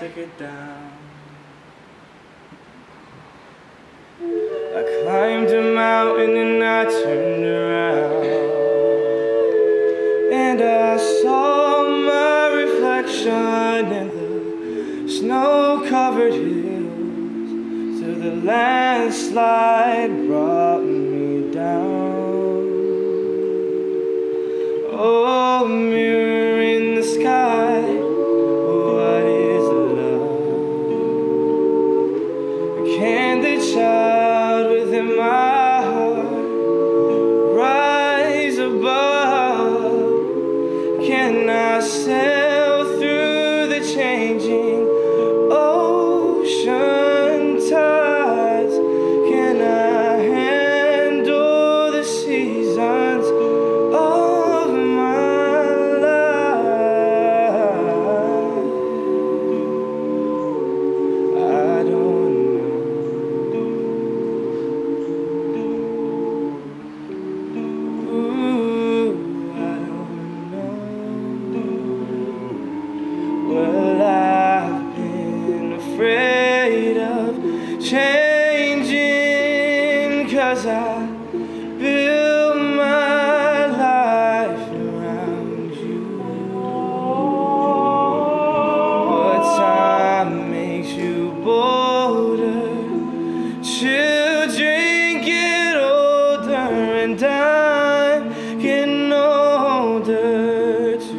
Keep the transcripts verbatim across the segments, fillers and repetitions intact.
take it down. I climbed a mountain and I turned around, and I saw my reflection in the snow-covered hills, till the landslide brought me down. Oh, mirror in the sky, what is love? Can the child within my heart rise above? Can I sail through the changing ocean tides? Can I handle the seasons of my life? I don't Well, I've been afraid of changing, 'cause I built my life around you. But time makes you bolder, children get older, and I'm getting older too.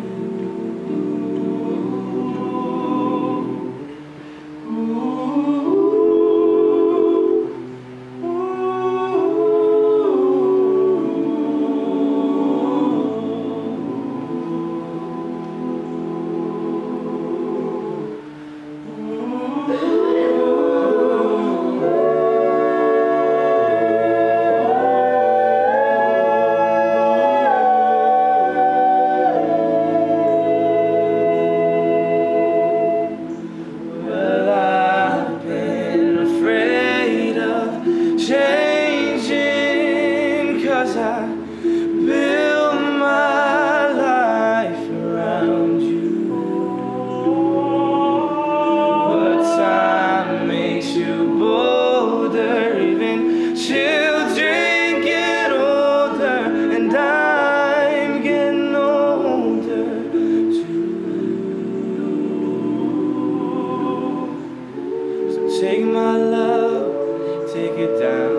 Changing, 'cause I built my life around you. But time makes you bolder, even children get older, and I'm getting older too. So take my love, take it down.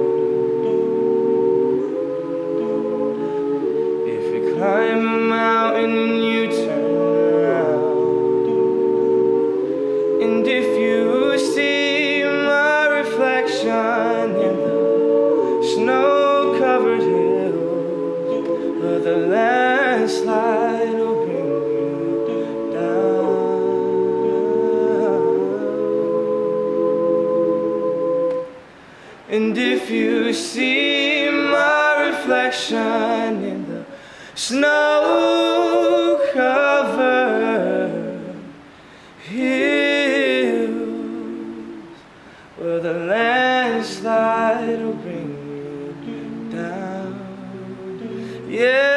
If you climb a mountain and you turn around, and if you see my reflection in the snow-covered hills, or the landslide will bring you down. And if you see my reflection in the snow-covered hills, well, the landslide will bring you down. Yeah.